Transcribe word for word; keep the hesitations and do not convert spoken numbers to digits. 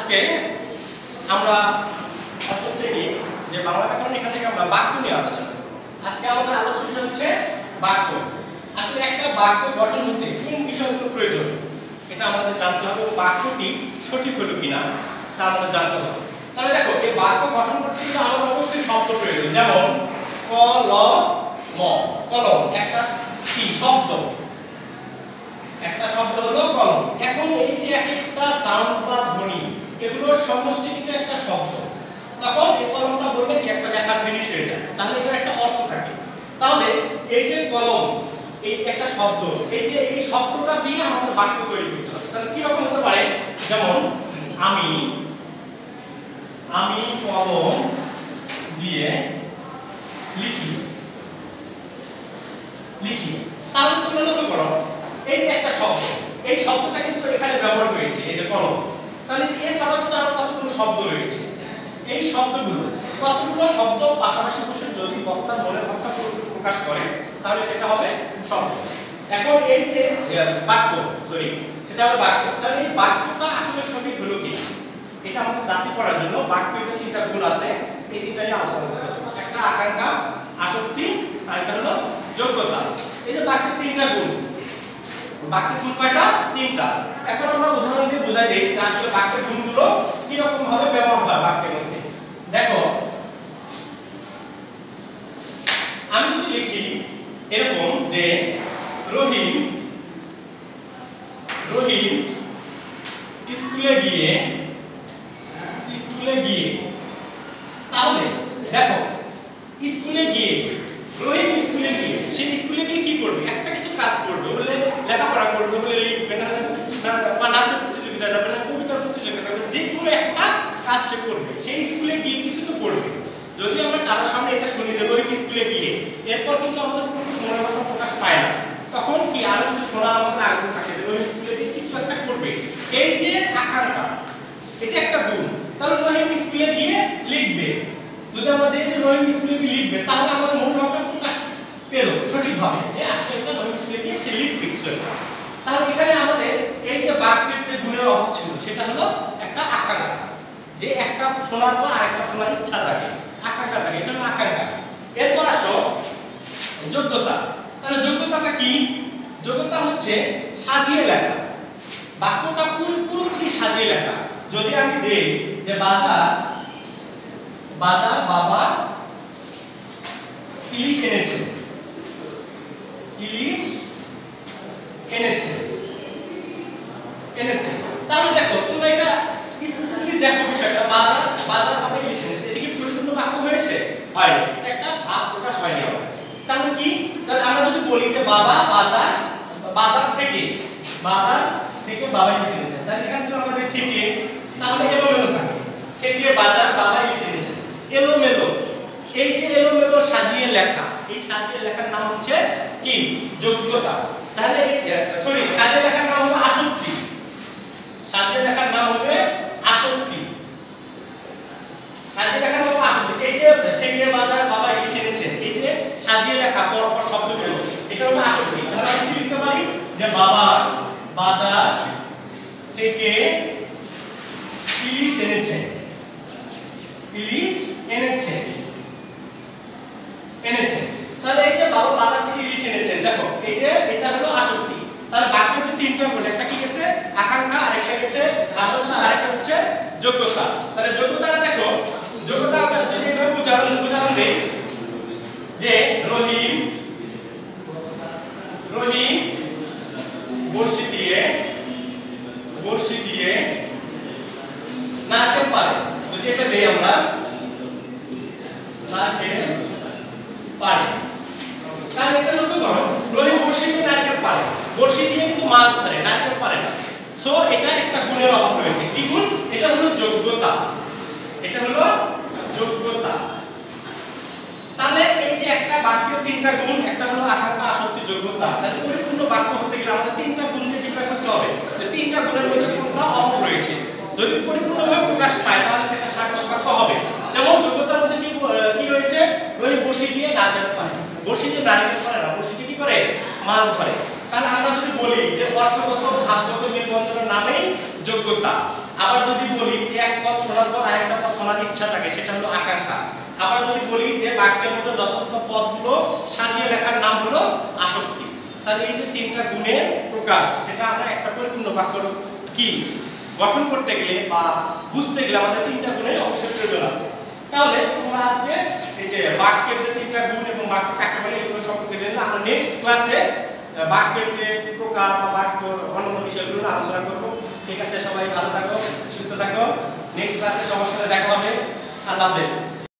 আজকে আমরা অষ্টম শ্রেণী যে বাংলা ব্যাকরণ এখান থেকে আমরা বাক্য নিয়ে আলোচনা করব। আজকে আমাদের আলোচনা হচ্ছে বাক্য। আসলে একটা বাক্য গঠন হতে কোন বিষয়গুলো প্রয়োজন এটা আমাদের জানতে হবে, বাক্যটি সঠিক হলো কিনা তা আমাদের জানতে হবে। তাহলে দেখো, এই বাক্য গঠন করতে কিন্তু আমাদের অবশ্যই শব্দ প্রয়োজন, যেমন ক ল ম, কলম একটা কি শব্দ, একটা শব্দ হলো কলম। এখন এই যে এক একটা সাউন্ড বা ধ্বনি এগুলোর সমষ্টি কিন্তু একটা শব্দ, তখন এই কলমটা বললে কি একটা লেখার জিনিস হয়ে যায়, তাহলে এটার একটা অর্থ থাকে। তাহলে এই যে কলম এই একটা শব্দ, এই যে এই শব্দটা দিয়ে আমাদের বাক্য তৈরি করতে হবে। তাহলে কি রকম হতে পারে, যেমন আমি আমি কলম দিয়ে লিখি লিখি তাহলে তোমরা লক্ষ্য করো, এই যে একটা শব্দ, এই শব্দটা কিন্তু এখানে ব্যবহার হয়েছে, এই যে কলম। তাহলে এছাড়া তো আরো কতগুলো শব্দ রয়েছে, এই শব্দগুলো কতগুলো শব্দ পাশাপাশি বসে যদি বক্তার মনের ভাবটা প্রকাশ করে তাহলে সেটা হবে শব্দ। এখন এই যে বাক্য, সরি সেটা হবে বাক্য। তাহলে এই বাক্যটা আসলে সঠিক হলো কি, এটা আমাদের যাচাই করার জন্য বাক্যের তিনটা গুণ আছে, এই তিনটাই আলোচনা করতে হবে। একটা আকাঙ্ক্ষা, আসক্তি, আর একটা হলো যোগ্যতা। এই যে বাক্যের তিনটা গুণ, বাক্যের গুণ কয়টা? তিনটা। এখন আমরা উদাহরণ দিয়ে বোঝাই দেই যে আসলে বাক্যের গুণগুলো কি রকম ভাবে ব্যবহার হয় বাক্যের মধ্যে। দেখো, আমি যদি লিখি এরকম যে রহিম রহিম স্কুলে গিয়ে স্কুলে গিয়ে তাহলে দেখো, স্কুলে গিয়ে রহিম স্কুলে গিয়ে সে স্কুলে গিয়ে কি করবে? একটা কিছু কাজ করবে, বলে লেখাপড়া করবে, বলে লিখবে, না বা নাচের প্রতিযোগিতা যাবে, না কবিতার প্রতিযোগিতা যাবে, যে কোনো একটা কাজ সে করবে। সেই স্কুলে গিয়ে কিছু তো করবে। যদি আমরা কারোর সামনে এটা শুনি যে রহিম স্কুলে গিয়ে, এরপর কিন্তু আমাদের মনের ভাব প্রকাশ পায় না, তখন কি আরো কিছু শোনার আমাদের আগ্রহ থাকে যে রহিম স্কুলে গিয়ে কিছু একটা করবে। এই যে আকাঙ্ক্ষা, এটা একটা গুণ। তাহলে রহিম স্কুলে গিয়ে লিখবে, যদি আমরা দেখি যে রহিম স্কুলে গিয়ে লিখবে, তাহলে আমাদের মনের ভাবটা প্রকাশ পেল সঠিকভাবে যে আসলে এটা রহিম স্কুলে গিয়ে সে লিখবে কিছু একটা। তাহলে এখানে আমাদের এই যে বাক্যের যে গুণের অভাব ছিল সেটা হলো একটা আকাঙ্ক্ষা, যে একটা শোনার পর আরেকটা শোনার ইচ্ছা থাকে, আকাঙ্ক্ষা থাকে, এটা হলো আকাঙ্ক্ষা। এরপর আসো যোগ্যতা। তাহলে যোগ্যতাটা কি? যোগ্যতা হচ্ছে সাজিয়ে লেখা, বাক্যটা পুরোপুরি সাজিয়ে লেখা। যদি আমি দেই যে বাজার বাজার বাবা ইলিশ এনেছে ইলিশ এনেছে এনেছে তাহলে দেখো, তোমরা এটা স্পেসিফিকলি দেখো বিষয়টা, বাজার বাজার বাবা ইলিশ এনেছে, এটা কি পরিপূর্ণ বাক্য হয়েছে? হয়নি, এটা একটা ভাব প্রকাশ হয়নি। তাহলে কি? তাহলে আমরা যদি বলি যে বাবা বাজার বাজার থেকে বাজার থেকে বাবা ইলিশ এনেছে, তাহলে এখানে যদি আমরা দেখি থেকে, তাহলে এলোমেলো থাকে, থেকে বাজার বাবা ইলিশ এনেছে, এলোমেলো। এই যে এলোমেলো সাজিয়ে লেখা, এই সাজিয়ে লেখার নাম হচ্ছে কি? যোগ্যতা। তাহলে সরি সাজিয়ে লেখার নাম হবে আসক্তি, সাজিয়ে লেখার নাম হবে আসক্তি, সাজিয়ে লেখার নাম হবে আসক্তি। এই যে থেকে বাজার বাবা ইলিশ এনেছে, এই যে সাজিয়ে লেখা পরপর শব্দগুলো, এটা হলো আসক্তি। তাহলে আমি কি লিখতে পারি যে বাবা বাজার থেকে ইলিশ এনেছে ইলিশ এনেছে এনেছে তাহলে এই যে বাবা বাজার থেকে ইলিশ এনেছেন, দেখো এই যে এটা হলো আসক্তি। তাহলে বাক্যের যে তিনটা গুণ, একটা কি গেছে আকাঙ্ক্ষা, আরেকটা গেছে আসক্তি, আরেকটা হচ্ছে যোগ্যতা। তাহলে যোগ্যতাটা দেখো, যোগ্যতা আমরা যদি এভাবে উদাহরণ উদাহরণ দেই যে রহিম রহিম বর্ষি দিয়ে বর্ষি দিয়ে নাচের পারে, যদি এটা দেই আমরা নাচের পারে, তাহলে এটা লক্ষ্য করো, রহিম বর্ষি দিয়ে নাচের পারে, বর্ষি দিয়ে কিন্তু মাছ ধরে, নাচের পারে না। সো এটা একটা গুণের অভাব রয়েছে। কি গুণ? এটা হলো যোগ্যতা, এটা হলো যোগ্যতা। তাহলে এই যে একটা বাক্যের তিনটা গুণ, একটা হলো আকাঙ্ক্ষা, আসক্তি, যোগ্যতা। তাহলে পরিপূর্ণ বাক্য হতে গেলে আমাদের তিনটা গুণকে বিচার করতে হবে, যে তিনটা গুণের মধ্যে কোনটা অভাব রয়েছে। যদি পরিপূর্ণভাবে প্রকাশ পায় তাহলে সেটা সার্থক বাক্য হবে। যেমন যোগ্যতার মধ্যে কি কি রয়েছে? রহিম বর্ষি দিয়ে নারকেল পারে, বর্ষি দিয়ে নারকেল পারে না, বর্ষি দিয়ে কি করে? মাছ ধরে। তাহলে আমরা যদি বলি যে অর্থগত ভাবগত নিবন্ধনের নামেই যোগ্যতা, আবার যদি বলি যে শোনার পর আরেকটা পদ শোনার ইচ্ছা থাকে, সেটা হলো আকাঙ্ক্ষা। আবার যদি বলি যে বাক্যের মধ্যে যথাযথ পদগুলো সাজিয়ে লেখার নাম হলো আসক্তি। তাহলে এই যে তিনটা গুণের প্রকাশ, সেটা আমরা একটা পরিপূর্ণ বাক্য কি গঠন করতে গেলে বা বুঝতে গেলে আমাদের তিনটা গুণের অবশ্যই প্রয়োজন আছে। তাহলে তোমরা আজকে এই যে বাক্যের যে তিনটা গুণ এবং বাক্য কাকে বলে এগুলো সম্পর্কে জেনে আমরা নেক্সট ক্লাসে বাক্যের যে প্রকার বা বাক্যর অন্যান্য বিষয়গুলো আলোচনা করব। ঠিক আছে, সবাই ভালো থাকো, সুস্থ থাকো। নেক্সট ক্লাসে সবার সাথে দেখা হবে। আল্লাহ হাফেজ।